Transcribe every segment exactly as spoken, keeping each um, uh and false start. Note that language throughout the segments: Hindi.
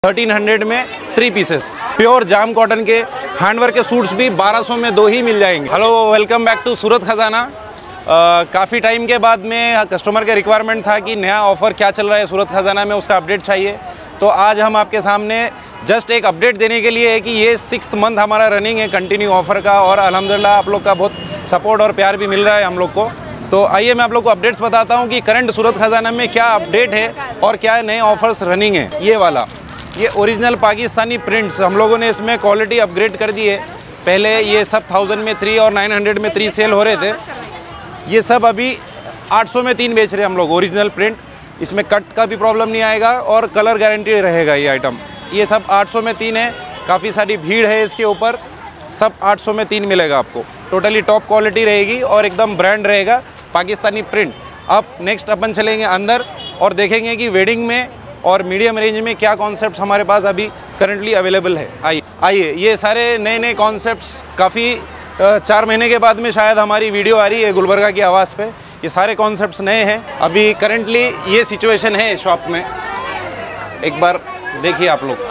थर्टीन हंड्रेड में three pieces pure jam cotton के हैंडवर्क के सूट्स भी बारह सौ में दो ही मिल जाएंगे। Hello, welcome back to Surat Khazana. काफ़ी टाइम के बाद में कस्टमर के रिक्वायरमेंट था कि नया ऑफ़र क्या चल रहा है सूरत खजाना में, उसका अपडेट चाहिए। तो आज हम आपके सामने जस्ट एक अपडेट देने के लिए है कि ये सिक्स्थ मंथ हमारा रनिंग है कंटिन्यू ऑफ़र का, और अल्हम्दुलिल्लाह आप लोग का बहुत सपोर्ट और प्यार भी मिल रहा है हम लोग को। तो आइए मैं आप लोग को अपडेट्स बताता हूँ कि करंट सूरत खजाना में क्या अपडेट है और क्या नए ऑफ़र्स रनिंग है। ये वाला ये ओरिजिनल पाकिस्तानी प्रिंट्स हम लोगों ने इसमें क्वालिटी अपग्रेड कर दी है। पहले ये सब थाउजेंड में थ्री और नाइन हंड्रेड में थ्री सेल हो रहे थे, ये सब अभी आठ सौ में तीन बेच रहे हैं हम लोग। ओरिजिनल प्रिंट, इसमें कट का भी प्रॉब्लम नहीं आएगा और कलर गारंटी रहेगा ये आइटम। ये सब आठ सौ में तीन है, काफ़ी सारी भीड़ है इसके ऊपर। सब आठ सौ में तीन मिलेगा आपको। टोटली टॉप क्वालिटी रहेगी और एकदम ब्रांड रहेगा पाकिस्तानी प्रिंट। अब नेक्स्ट अपन चलेंगे अंदर और देखेंगे कि वेडिंग में और मीडियम रेंज में क्या कॉन्सेप्ट्स हमारे पास अभी करंटली अवेलेबल है। आइए आइए ये सारे नए नए कॉन्सेप्ट्स, काफ़ी चार महीने के बाद में शायद हमारी वीडियो आ रही है गुलबर्गा की आवाज़ पे। ये सारे कॉन्सेप्ट्स नए हैं। अभी करंटली ये सिचुएशन है शॉप में, एक बार देखिए आप लोग।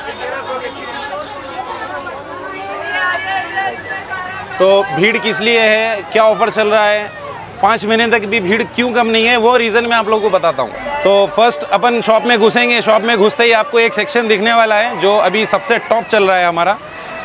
तो भीड़ किस लिए है, क्या ऑफ़र चल रहा है, पाँच महीने तक भी भीड़ क्यों कम नहीं है, वो रीज़न मैं आप लोगों को बताता हूँ। तो फर्स्ट अपन शॉप में घुसेंगे। शॉप में घुसते ही आपको एक सेक्शन दिखने वाला है जो अभी सबसे टॉप चल रहा है हमारा।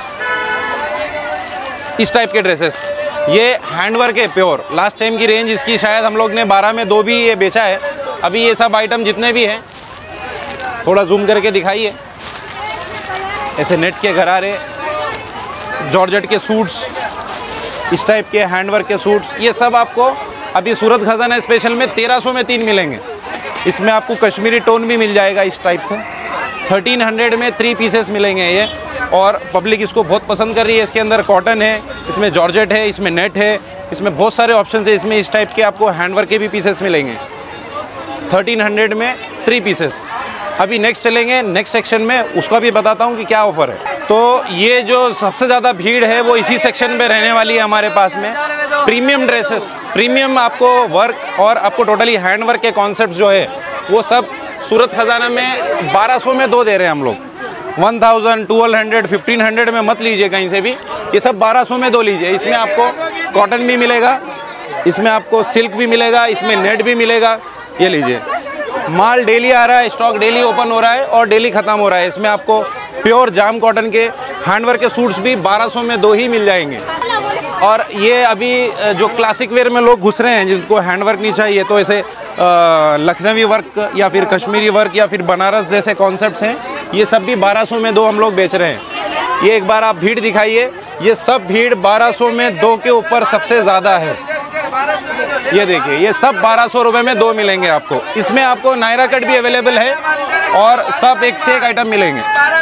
इस टाइप के ड्रेसेस, ये हैंडवर्क है प्योर। लास्ट टाइम की रेंज इसकी शायद हम लोग ने बारह में दो भी ये बेचा है। अभी ये सब आइटम जितने भी हैं, थोड़ा जूम करके दिखाइए। ऐसे नेट के गरारे, जॉर्जेट के सूट्स, इस टाइप के हैंडवर्क के सूट्स, ये सब आपको अभी सूरत खजाना स्पेशल में तेरह सौ में तीन मिलेंगे। इसमें आपको कश्मीरी टोन भी मिल जाएगा इस टाइप से। थर्टीन हंड्रेड में थ्री पीसेस मिलेंगे ये, और पब्लिक इसको बहुत पसंद कर रही है। इसके अंदर कॉटन है, इसमें जॉर्जेट है, इसमें नेट है, इसमें बहुत सारे ऑप्शन है। इसमें इस टाइप के आपको हैंडवर्क के भी पीसेस मिलेंगे। थर्टीन हंड्रेड में थ्री पीसेस। अभी नेक्स्ट चलेंगे नेक्स्ट सेक्शन में, उसका भी बताता हूँ कि क्या ऑफ़र है। तो ये जो सबसे ज़्यादा भीड़ है वो इसी सेक्शन में रहने वाली है हमारे पास में। प्रीमियम ड्रेसेस, प्रीमियम आपको वर्क और आपको टोटली हैंड वर्क के कॉन्सेप्ट जो है वो सब सूरत खजाना में बारह सौ में दो दे रहे हैं हम लोग। One thousand, twelve hundred, fifteen hundred में मत लीजिए कहीं से भी, ये सब बारह सौ में दो लीजिए। इसमें आपको कॉटन भी मिलेगा, इसमें आपको सिल्क भी मिलेगा, इसमें नेट भी मिलेगा। ये लीजिए, माल डेली आ रहा है, स्टॉक डेली ओपन हो रहा है और डेली ख़त्म हो रहा है। इसमें आपको प्योर जाम कॉटन के हैंडवर्क के सूट्स भी बारह सौ में दो ही मिल जाएंगे। और ये अभी जो क्लासिक वेयर में लोग घुस रहे हैं जिनको हैंडवर्क नहीं चाहिए, तो ऐसे लखनवी वर्क या फिर कश्मीरी वर्क या फिर बनारस जैसे कॉन्सेप्ट्स हैं, ये सब भी बारह सौ में दो हम लोग बेच रहे हैं। ये एक बार आप भीड़ दिखाइए, ये सब भीड़ बारह सौ में दो के ऊपर सबसे ज़्यादा है। ये देखिए, ये सब बारह सौ रुपये में दो मिलेंगे आपको। इसमें आपको नायरा कट भी अवेलेबल है और सब एक से एक आइटम मिलेंगे।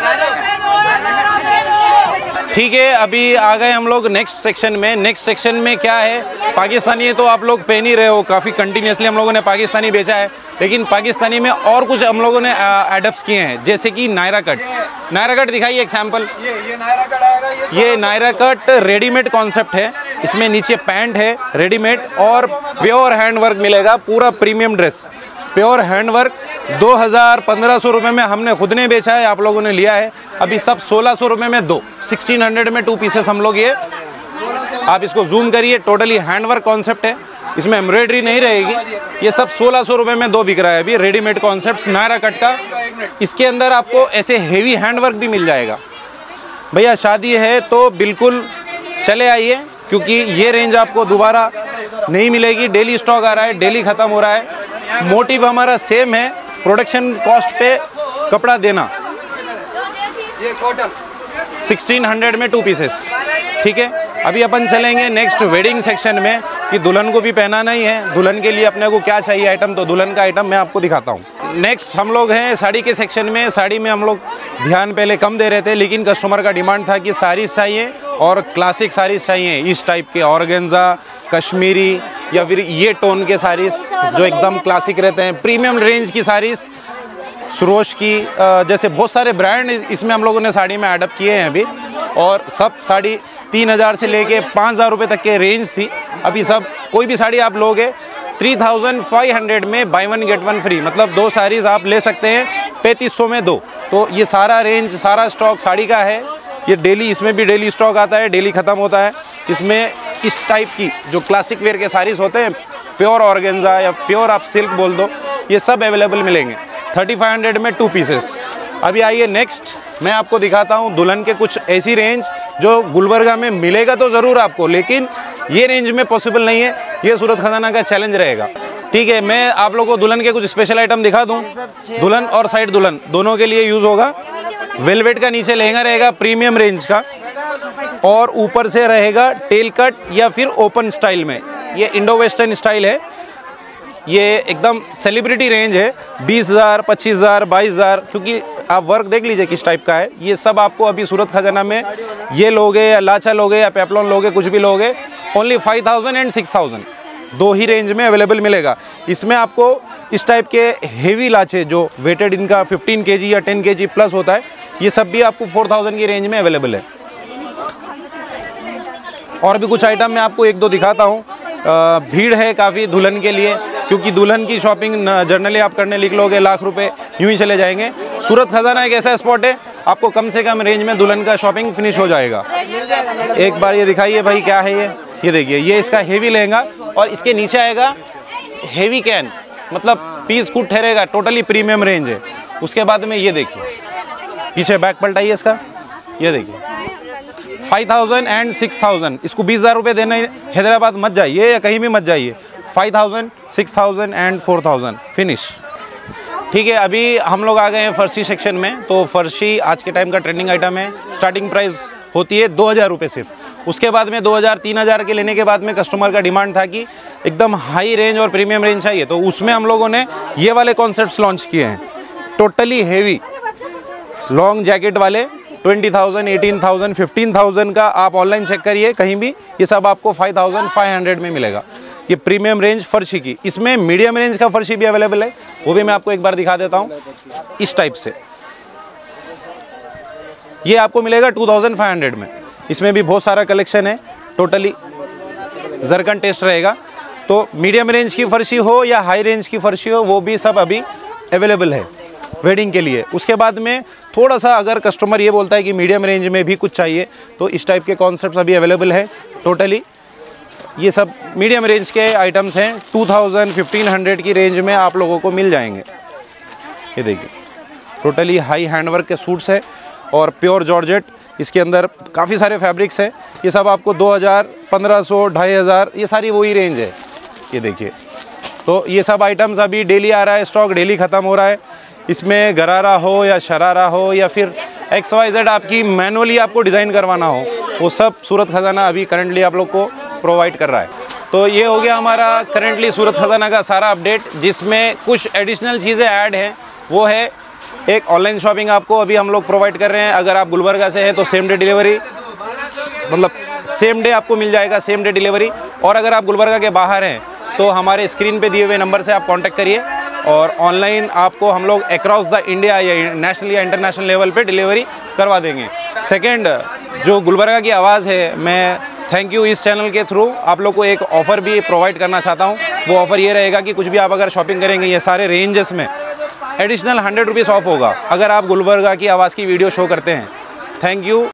ठीक है, अभी आ गए हम लोग नेक्स्ट सेक्शन में। नेक्स्ट सेक्शन में क्या है, पाकिस्तानी है तो आप लोग पहन ही रहे हो, काफ़ी कंटिन्यूसली हम लोगों ने पाकिस्तानी बेचा है, लेकिन पाकिस्तानी में और कुछ हम लोगों ने एडप्ट किए हैं, जैसे कि नायरा कट। नायरा कट दिखाइए एक सैम्पल। ये ये नायरा कट आएगा। ये ये नायरा कट रेडीमेड कॉन्सेप्ट है। इसमें नीचे पैंट है रेडीमेड और प्योर हैंडवर्क मिलेगा। पूरा प्रीमियम ड्रेस प्योर हैंडवर्क दो हज़ार पंद्रह सौ रुपये में हमने खुद ने बेचा है, आप लोगों ने लिया है। अभी सब सोलह सौ रुपये में दो, सिक्सटीन हंड्रेड में टू पीसेस हम लोग। ये आप इसको जूम करिए, टोटली हैंडवर्क कॉन्सेप्ट है, इसमें एम्ब्रॉयडरी नहीं रहेगी। ये सब सोलह सौ रुपये में दो बिक रहा है अभी, रेडीमेड कॉन्सेप्ट नायरा कट का। इसके अंदर आपको ऐसे हेवी हैंडवर्क भी मिल जाएगा। भैया शादी है तो बिल्कुल चले आइए, क्योंकि ये रेंज आपको दोबारा नहीं मिलेगी। डेली स्टॉक आ रहा है, डेली ख़त्म हो रहा है। मोटिव हमारा सेम है, प्रोडक्शन कॉस्ट पे कपड़ा देना। ये कॉटन सिक्सटीन हंड्रेड में टू पीसेस। ठीक है, अभी अपन चलेंगे नेक्स्ट वेडिंग सेक्शन में कि दुल्हन को भी पहनाना ही है। दुल्हन के लिए अपने को क्या चाहिए आइटम, तो दुल्हन का आइटम मैं आपको दिखाता हूँ। नेक्स्ट हम लोग हैं साड़ी के सेक्शन में। साड़ी में हम लोग ध्यान पहले कम दे रहे थे, लेकिन कस्टमर का डिमांड था कि साड़ीज़ चाहिए और क्लासिक साड़ीज़ चाहिए, इस टाइप के ऑर्गेन्जा, कश्मीरी या फिर ये टोन के साड़ीज़ जो एकदम क्लासिक रहते हैं। प्रीमियम रेंज की साड़ीज़, सुरोश की जैसे बहुत सारे ब्रांड इसमें हम लोगों ने साड़ी में एडप्ट किए हैं अभी। और सब साड़ी तीन हज़ार से लेके पाँच हज़ार रुपये तक के रेंज थी। अभी सब कोई भी साड़ी आप लोगे थ्री थाउजेंड फाइव हंड्रेड में buy one get one free, मतलब दो साड़ीज़ आप ले सकते हैं पैंतीस सौ में दो। तो ये सारा रेंज, सारा स्टॉक साड़ी का है। ये डेली, इसमें भी डेली स्टॉक आता है, डेली ख़त्म होता है। इसमें इस टाइप की जो क्लासिक वेयर के साड़ीज़ होते हैं, प्योर ऑर्गेन्जा या प्योर आप सिल्क बोल दो, ये सब अवेलेबल मिलेंगे थर्टी फाइव हंड्रेड में टू पीसेस। अभी आइए नेक्स्ट मैं आपको दिखाता हूँ दुल्हन के कुछ ऐसी रेंज जो गुलबर्गा में मिलेगा तो ज़रूर आपको, लेकिन ये रेंज में पॉसिबल नहीं है। ये सूरत खजाना का चैलेंज रहेगा। ठीक है, मैं आप लोगों को दुल्हन के कुछ स्पेशल आइटम दिखा दूँ। दुल्हन और साइड दुल्हन दोनों के लिए यूज़ होगा। वेलवेट का नीचे लहंगा रहेगा प्रीमियम रेंज का, और ऊपर से रहेगा टेल कट या फिर ओपन स्टाइल में। ये इंडो वेस्टर्न स्टाइल है। ये एकदम सेलिब्रिटी रेंज है, बीस हज़ार, पच्चीस हज़ार, बाईस हज़ार, क्योंकि आप वर्क देख लीजिए किस टाइप का है। ये सब आपको अभी सूरत खजाना में ये लोगे या लाचा लोगे या पेपलॉन लोगे, कुछ भी लोगे, only five thousand and six thousand दो ही रेंज में अवेलेबल मिलेगा। इसमें आपको इस टाइप के हेवी लाचे जो वेटेड इनका फिफ्टीन केजी या टेन केजी प्लस होता है, ये सब भी आपको फोर थाउजेंड की रेंज में अवेलेबल है। और भी कुछ आइटम मैं आपको एक दो दिखाता हूँ। भीड़ है काफ़ी दुल्हन के लिए, क्योंकि दुल्हन की शॉपिंग जनरली आप करने निकलोगे लाख रुपए यूं ही चले जाएंगे। सूरत खजाना एक ऐसा स्पॉट है, आपको कम से कम रेंज में दुल्हन का शॉपिंग फिनिश हो जाएगा। एक बार ये दिखाइए भाई, क्या है ये ये देखिए, ये इसका हेवी लहंगा और इसके नीचे आएगा हेवी कैन, मतलब पीस खुद ठहरेगा, टोटली प्रीमियम रेंज है। उसके बाद में ये देखिए, पीछे बैक पलटाइए इसका, ये देखिए five thousand and six thousand. इसको बीस हज़ार रुपये देने हैदराबाद मत जाइए या कहीं भी मत जाइए। Five thousand, six thousand and four thousand finish. ठीक है, अभी हम लोग आ गए हैं फर्शी सेक्शन में। तो फर्शी आज के टाइम का ट्रेंडिंग आइटम है। स्टार्टिंग प्राइस होती है दो हज़ार रुपये सिर्फ। उसके बाद में दो हज़ार तीन हज़ार के लेने के बाद में कस्टमर का डिमांड था कि एकदम हाई रेंज और प्रीमियम रेंज चाहिए, तो उसमें हम लोगों ने ये वाले कॉन्सेप्ट्स लॉन्च किए हैं। टोटली हेवी लॉन्ग जैकेट वाले twenty thousand, eighteen thousand, fifteen thousand का आप ऑनलाइन चेक करिए कहीं भी, ये सब आपको फाइव थाउजेंड फाइव हंड्रेड में मिलेगा। ये प्रीमियम रेंज फर्शी की। इसमें मीडियम रेंज का फर्शी भी अवेलेबल है, वो भी मैं आपको एक बार दिखा देता हूँ। इस टाइप से ये आपको मिलेगा टू थाउजेंड फाइव हंड्रेड में। इसमें भी बहुत सारा कलेक्शन है, टोटली जरकन टेस्ट रहेगा। तो मीडियम रेंज की फर्शी हो या हाई रेंज की फर्शी हो, वो भी सब अभी अवेलेबल है वेडिंग के लिए। उसके बाद में थोड़ा सा अगर कस्टमर ये बोलता है कि मीडियम रेंज में भी कुछ चाहिए, तो इस टाइप के कॉन्सेप्ट्स अभी अवेलेबल है। टोटली ये सब मीडियम रेंज के आइटम्स हैं, टू थाउजेंड, फिफ्टीन हंड्रेड की रेंज में आप लोगों को मिल जाएंगे। ये देखिए, टोटली हाई हैंडवर्क के सूट्स है और प्योर जॉर्जेट। इसके अंदर काफ़ी सारे फैब्रिक्स हैं। ये सब आपको दो हज़ार, पंद्रह सौ, ढाई हज़ार, ये सारी वही रेंज है। ये देखिए, तो ये सब आइटम्स अभी डेली आ रहा है, स्टॉक डेली ख़त्म हो रहा है। इसमें गरारा हो या शरारा हो या फिर एक्स वाई जेड आपकी मैनुअली आपको डिज़ाइन करवाना हो, वो सब सूरत खजाना अभी करंटली आप लोग को प्रोवाइड कर रहा है। तो ये हो गया हमारा करंटली सूरत खजाना का सारा अपडेट, जिसमें कुछ एडिशनल चीज़ें ऐड हैं। वो है एक ऑनलाइन शॉपिंग आपको अभी हम लोग प्रोवाइड कर रहे हैं। अगर आप गुलबर्गा से हैं तो सेम डे डिलीवरी, मतलब सेम डे आपको मिल जाएगा, सेम डे डिलीवरी। और अगर आप गुलबर्गा के बाहर हैं तो हमारे स्क्रीन पे दिए हुए नंबर से आप कांटेक्ट करिए, और ऑनलाइन आपको हम लोग अक्रॉस द इंडिया या नेशनल या इंटरनेशनल लेवल पे डिलीवरी करवा देंगे। सेकंड, जो गुलबर्गा की आवाज़ है, मैं थैंक यू इस चैनल के थ्रू आप लोग को एक ऑफ़र भी प्रोवाइड करना चाहता हूँ। वो ऑफ़र ये रहेगा कि कुछ भी आप अगर शॉपिंग करेंगे ये सारे रेंजेस में, एडिशनल हंड्रेड रुपीज़ ऑफ होगा अगर आप गुलबर्गा की आवाज़ की वीडियो शो करते हैं। Thank you.